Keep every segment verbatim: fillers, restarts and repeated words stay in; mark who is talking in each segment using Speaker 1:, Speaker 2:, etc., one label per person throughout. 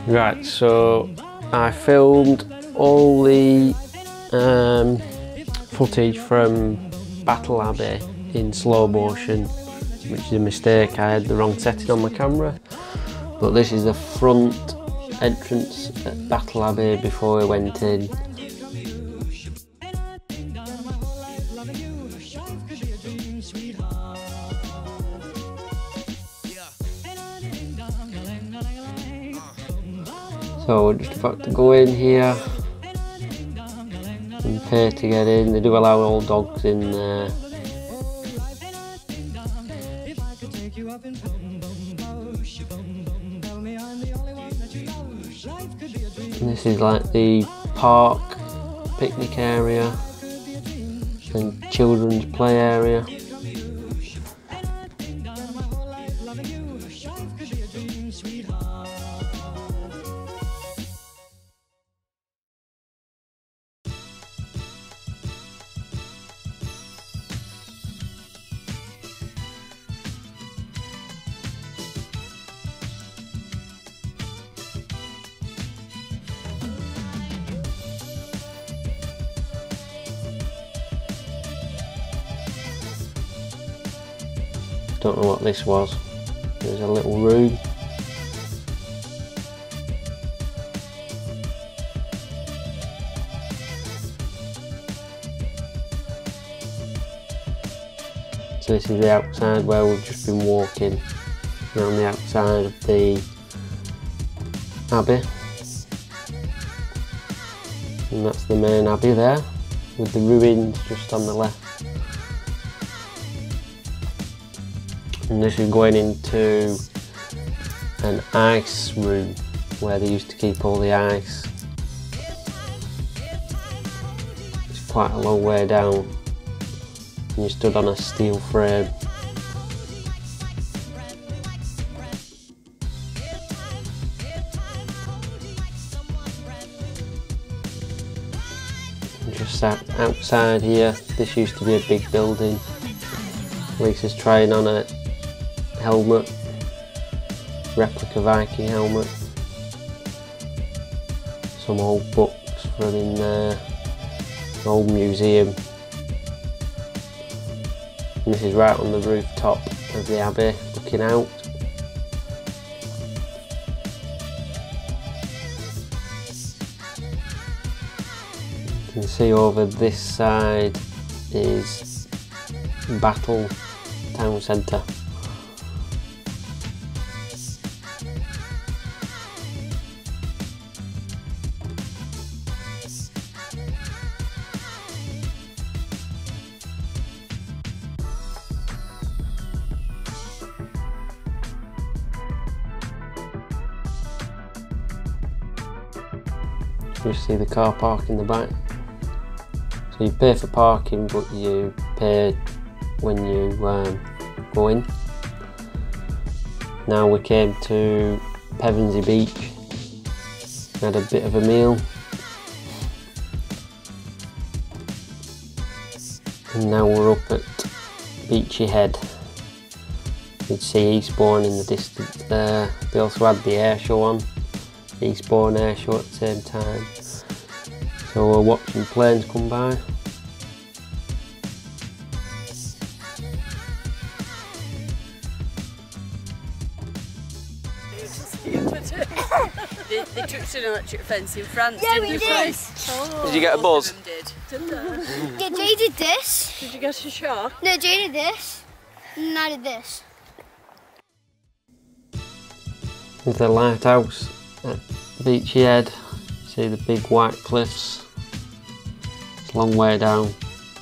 Speaker 1: Right, so I filmed all the um, footage from Battle Abbey in slow motion, which is a mistake. I had the wrong setting on my camera, but this is the front entrance at Battle Abbey before we went in. So we're just about to go in here and pay to get in. They do allow all dogs in there. And this is like the park, picnic area and children's play area. Don't know what this was. There's a little room. So this is the outside where we've just been walking around the outside of the abbey. And that's the main abbey there, with the ruins just on the left. And this is going into an ice room where they used to keep all the ice. It's quite a long way down, and you stood on a steel frame. And just outside here, this used to be a big building. Lisa's trying on a helmet, replica Viking helmet, some old books from in there, an old museum. And this is right on the rooftop of the abbey, looking out. You can see over this side is Battle Town Centre. You see the car park in the back. So you pay for parking, but you pay when you um, go in. Now we came to Pevensey Beach, had a bit of a meal, and now we're up at Beachy Head. You can see Eastbourne in the distance there. They also had the air show on, Eastbourne air show at the same time. So we're watching planes come by.
Speaker 2: they, they took to an electric fence in France.
Speaker 3: Yeah,
Speaker 2: didn't
Speaker 3: we
Speaker 2: they?
Speaker 3: did.
Speaker 2: Oh,
Speaker 1: did you get a buzz?
Speaker 2: Did. Didn't
Speaker 3: Yeah, Jay did this.
Speaker 2: Did you get a shock?
Speaker 3: No, Jay did this. And I did this.
Speaker 1: There's the lighthouse at Beachy Head. See the big white cliffs. It's a long way down.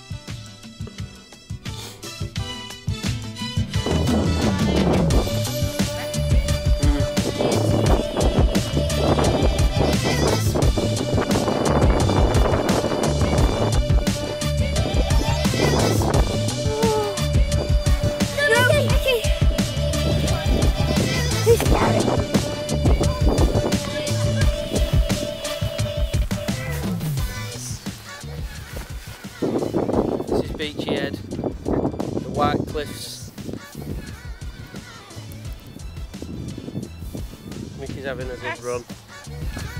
Speaker 1: Beachy Head, the White Cliffs. Mickey's having a good run.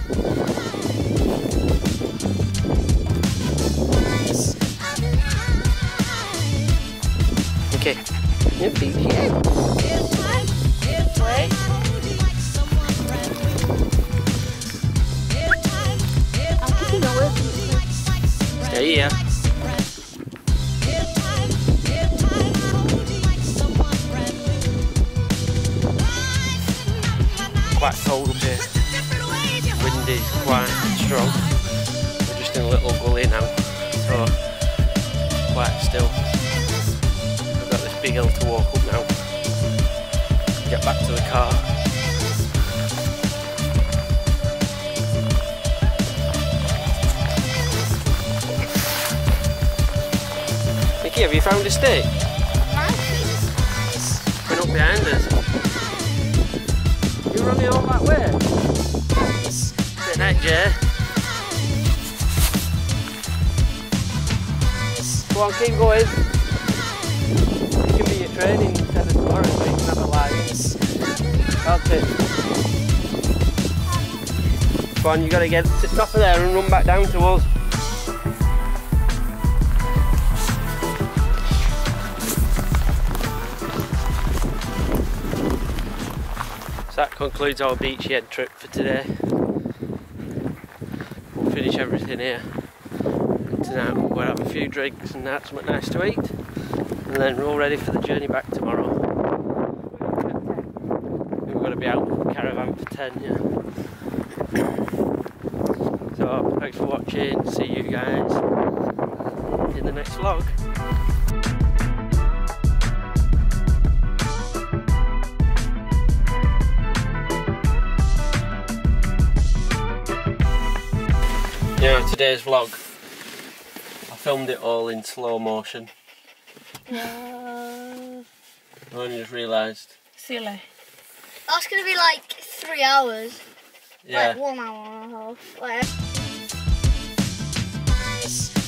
Speaker 1: Okay. Yep, beach head. Wait. Stay here. Quite cold up here. Wind is quite strong. We're just in a little gully now, so quite still. We've got this big hill to walk up now. Get back to the car. Nikki, have you found a stick? Been up behind us. You're running all that way? Sit next, Jay. Go on, keep going. It can be your training instead of tomorrow, so you can have a lie in. That's it. Go on, you got to get to the top of there and run back down to us. That concludes our beachy head trip for today. We'll finish everything here. And tonight we'll have a few drinks and have something nice to eat. And then we're all ready for the journey back tomorrow. We've got to be out with the caravan for ten, yeah. So thanks for watching. See you guys in the next vlog. Yeah, today's vlog, I filmed it all in slow motion.
Speaker 3: Yeah.
Speaker 1: I only just realised.
Speaker 2: Silly.
Speaker 3: That's gonna be like three hours.
Speaker 1: Yeah.
Speaker 3: Like one hour and a half. Like